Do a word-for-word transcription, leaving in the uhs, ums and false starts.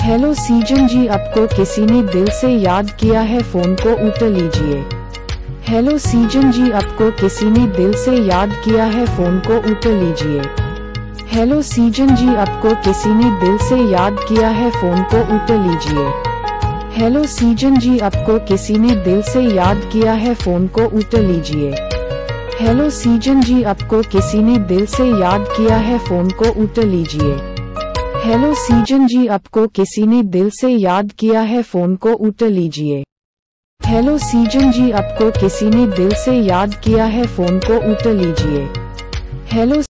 Hello season जी, आपको किसी ने दिल से याद किया है, फोन को उठा लीजिए। हेलो सीजन जी, आपको किसी ने दिल से याद किया है, फोन को उठा लीजिए। हेलो सीजन जी, आपको किसी ने दिल से याद किया है, फोन को उठा लीजिए। हेलो सीजन जी, आपको किसी ने दिल से याद किया है, फोन को उठा लीजिए। हेलो सीजन जी, आपको किसी ने दिल से याद किया है, फोन को उठा लीजिए। हेलो सीजन जी, आपको किसी ने दिल से याद किया है, फोन को उठा लीजिए। हेलो सीजन जी, आपको किसी ने दिल से याद किया है, फोन को उठा लीजिए। हेलो